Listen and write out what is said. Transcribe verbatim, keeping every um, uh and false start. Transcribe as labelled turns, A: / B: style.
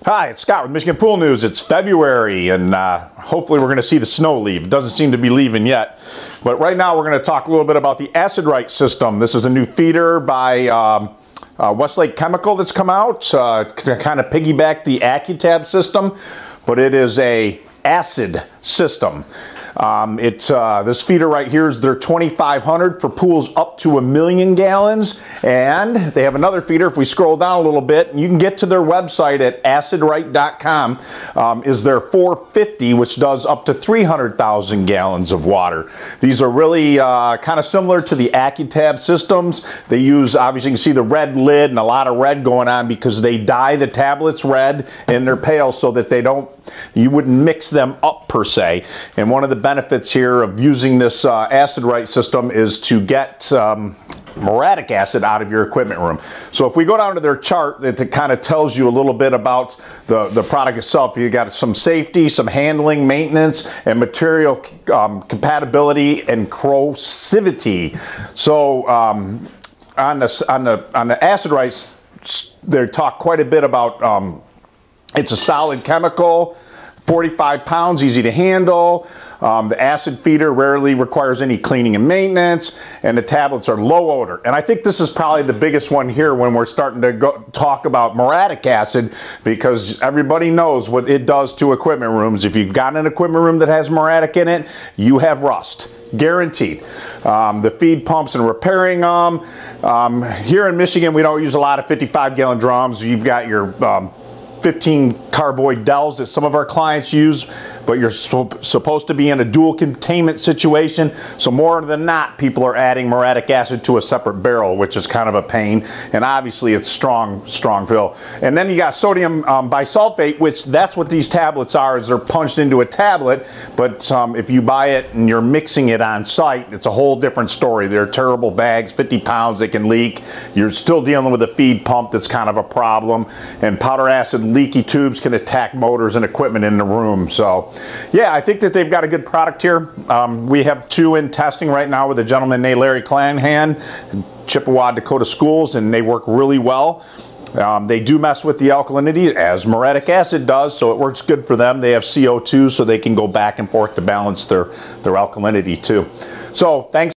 A: Hi, it's Scott with Michigan Pool News. It's February, and uh, hopefully we're going to see the snow leave. It doesn't seem to be leaving yet. But right now we're going to talk a little bit about the Acid-Rite system. This is a new feeder by um, uh, Westlake Chemical that's come out uh, to kind of piggyback the AccuTab system, but it is a acid system. Um, it's uh, this feeder right here is their twenty-five hundred for pools up to a million gallons, and they have another feeder. If we scroll down a little bit, and you can get to their website at acid rite dot com, um, is their four fifty, which does up to three hundred thousand gallons of water. These are really uh, kind of similar to the AccuTab systems. They use, obviously you can see the red lid and a lot of red going on because they dye the tablets red and they're pale so that they don't, you wouldn't mix them up per se. And one of the benefits here of using this uh, Acid-Rite system is to get um, muriatic acid out of your equipment room. So if we go down to their chart, it, it kind of tells you a little bit about the, the product itself. You got some safety, some handling, maintenance, and material um, compatibility and corrosivity. So um, on the on the on the Acid-Rite, they talk quite a bit about um, it's a solid chemical, forty-five pounds, easy to handle. Um, the acid feeder rarely requires any cleaning and maintenance, and the tablets are low odor. And I think this is probably the biggest one here when we're starting to go talk about muriatic acid, because everybody knows what it does to equipment rooms. If you've got an equipment room that has muriatic in it, you have rust. Guaranteed. Um, the feed pumps and repairing them. Um, here in Michigan, we don't use a lot of fifty-five gallon drums. You've got your um, fifteen carboy Dells that some of our clients use, but you're supposed to be in a dual containment situation. So more than not, people are adding muriatic acid to a separate barrel, which is kind of a pain. And obviously it's strong, strong fill. And then you got sodium um, bisulfate, which that's what these tablets are, is they're punched into a tablet. But um, if you buy it and you're mixing it on site, it's a whole different story. They're terrible bags, fifty pounds, they can leak. You're still dealing with a feed pump that's kind of a problem. And powder acid leaky tubes can attack motors and equipment in the room. So yeah, I think that they've got a good product here. Um, we have two in testing right now with a gentleman named Larry Clanahan in Chippewa, Dakota schools, and they work really well. Um, they do mess with the alkalinity as muriatic acid does, so it works good for them. They have C O two, so they can go back and forth to balance their, their alkalinity too. So thanks.